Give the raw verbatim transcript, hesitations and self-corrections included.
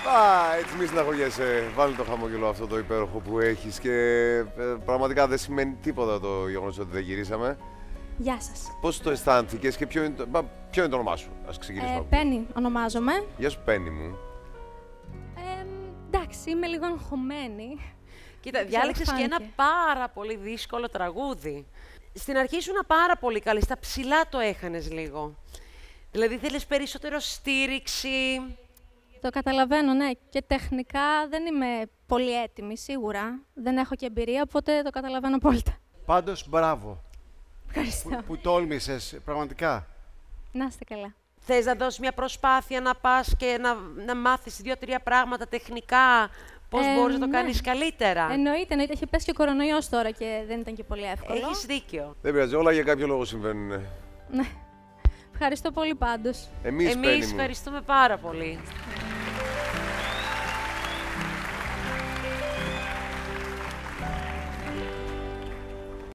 Α, έτσι μη συναχωριέσαι. Βάλει το χαμόγελο αυτό το υπέροχο που έχεις και ε, πραγματικά δεν σημαίνει τίποτα το γεγονός ότι δεν γυρίσαμε. Γεια σας. Πώς το αισθάνθηκες και ποιο είναι το, ποιο είναι το όνομά σου? Ας ξεκινήσουμε. Ε, Πέννη ονομάζομαι. Γεια σου Πέννη μου. Ε, εντάξει, είμαι λίγο αγχωμένη. Κοίτα, διάλεξες και ένα πάρα πολύ δύσκολο τραγούδι. Στην αρχή ήσουν πάρα πολύ καλή, στα ψηλά το έχανες λίγο. Δηλαδή θέλεις περισσότερο στήριξη. Το καταλαβαίνω, ναι. Και τεχνικά δεν είμαι πολύ έτοιμη, σίγουρα. Δεν έχω και εμπειρία, οπότε το καταλαβαίνω απόλυτα. Πάντως, μπράβο. Ευχαριστώ. Που, που τόλμησες, πραγματικά. Να είστε καλά. Θες να δώσεις μια προσπάθεια να πας και να, να μάθεις δύο-τρία πράγματα τεχνικά, πώς Ε, μπορείς να το ναι. κάνεις καλύτερα. Εννοείται, εννοείται. Έχει πέσει και ο κορονοϊός τώρα και δεν ήταν και πολύ εύκολο. Έχεις δίκιο. Δεν πειράζει, όλα για κάποιο λόγο συμβαίνουν. Ναι. Ευχαριστώ πολύ πάντως. Εμείς, Πέννη Εμείς μου. ευχαριστούμε πάρα πολύ.